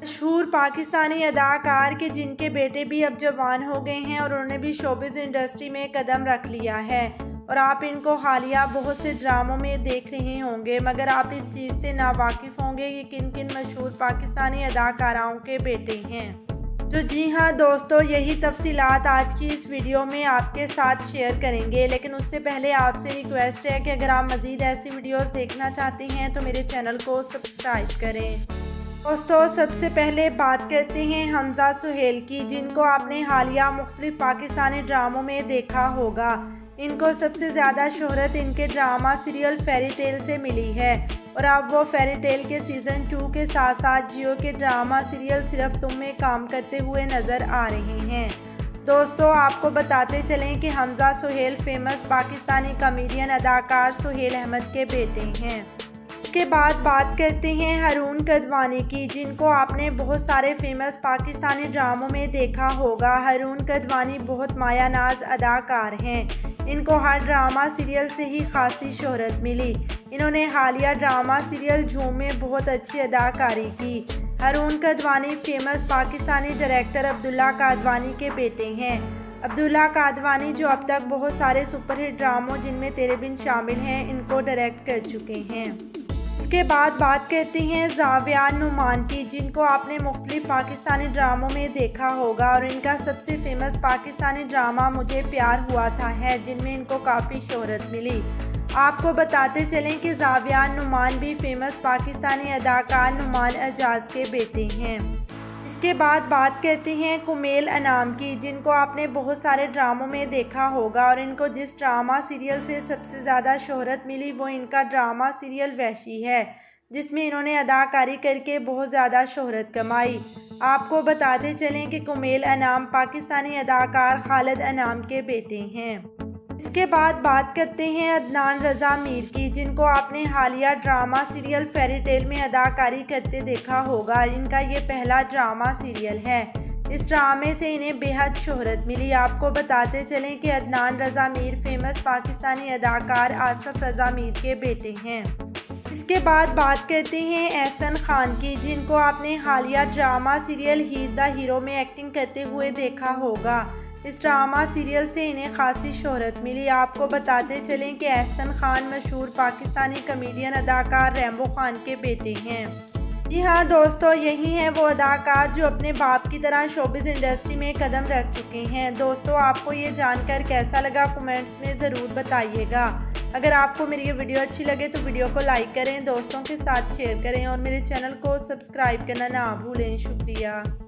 मशहूर पाकिस्तानी अदाकार के जिनके बेटे भी अब जवान हो गए हैं और उन्होंने भी शोबिज़ इंडस्ट्री में कदम रख लिया है और आप इनको हालिया बहुत से ड्रामों में देख रहे होंगे, मगर आप इस चीज़ से नावाकिफ़ होंगे कि किन किन मशहूर पाकिस्तानी अदाकाराओं के बेटे हैं। तो जी हाँ दोस्तों, यही तफसीलात आज की इस वीडियो में आपके साथ शेयर करेंगे। लेकिन उससे पहले आपसे रिक्वेस्ट है कि अगर आप मज़ीद ऐसी वीडियोस देखना चाहते हैं तो मेरे चैनल को सब्सक्राइब करें। दोस्तों, सबसे पहले बात करते हैं हमजा सुहेल की, जिनको आपने हालिया मुख्तलिफ पाकिस्तानी ड्रामों में देखा होगा। इनको सबसे ज़्यादा शोहरत इनके ड्रामा सीरियल फेरी टेल से मिली है और अब वो फेरी टेल के सीज़न 2 के साथ साथ जियो के ड्रामा सीरियल सिर्फ तुम में काम करते हुए नज़र आ रहे हैं। दोस्तों, आपको बताते चलें कि हमजा सुहेल फेमस पाकिस्तानी कॉमेडियन अदाकार सुहेल अहमद के बेटे हैं। इसके बाद बात करते हैं हारून कदवानी की, जिनको आपने बहुत सारे फेमस पाकिस्तानी ड्रामों में देखा होगा। हारून कदवानी बहुत मायानाज अदाकार हैं। इनको हर ड्रामा सीरियल से ही खासी शोहरत मिली। इन्होंने हालिया ड्रामा सीरियल झूम में बहुत अच्छी अदाकारी की। हारून कदवानी फेमस पाकिस्तानी डायरेक्टर अब्दुल्ला कादवानी के बेटे हैं। अब्दुल्ला कादवानी जो अब तक बहुत सारे सुपरहिट ड्रामों जिनमें तेरे बिन शामिल हैं इनको डायरेक्ट कर चुके हैं। इसके बाद बात करते हैं ज़ाविया नुमान की, जिनको आपने मुख्तलिफ पाकिस्तानी ड्रामों में देखा होगा और इनका सबसे फेमस पाकिस्तानी ड्रामा मुझे प्यार हुआ था है, जिनमें इनको काफ़ी शोहरत मिली। आपको बताते चलें कि ज़ाविया नुमान भी फेमस पाकिस्तानी अदाकार नुमान एजाज के बेटे हैं। इसके बाद बात करते हैं कुमेल अनाम की, जिनको आपने बहुत सारे ड्रामों में देखा होगा और इनको जिस ड्रामा सीरियल से सबसे ज़्यादा शोहरत मिली वो इनका ड्रामा सीरियल वैशी है, जिसमें इन्होंने अदाकारी करके बहुत ज़्यादा शोहरत कमाई। आपको बताते चलें कि कुमेल अनाम पाकिस्तानी अदाकार खालिद अनाम के बेटे हैं। इसके बाद बात करते हैं अदनान रज़ा मीर की, जिनको आपने हालिया ड्रामा सीरियल फेरी टेल में अदाकारी करते देखा होगा। इनका ये पहला ड्रामा सीरियल है। इस ड्रामे से इन्हें बेहद शोहरत मिली। आपको बताते चलें कि अदनान रज़ा मीर फेमस पाकिस्तानी अदाकार आसिफ रज़ा मीर के बेटे हैं। इसके बाद बात करते हैं एहसन खान की, जिनको आपने हालिया drama serial Heer Da hero में एक्टिंग करते हुए देखा होगा। इस ड्रामा सीरियल से इन्हें खासी शोहरत मिली। आपको बताते चलें कि एहसन खान मशहूर पाकिस्तानी कॉमेडियन अदाकार रैम्बो खान के बेटे हैं। जी हाँ दोस्तों, यही हैं वो अदाकार जो अपने बाप की तरह शोबिज़ इंडस्ट्री में कदम रख चुके हैं। दोस्तों, आपको ये जानकर कैसा लगा कमेंट्स में ज़रूर बताइएगा। अगर आपको मेरी ये वीडियो अच्छी लगे तो वीडियो को लाइक करें, दोस्तों के साथ शेयर करें और मेरे चैनल को सब्सक्राइब करना ना भूलें। शुक्रिया।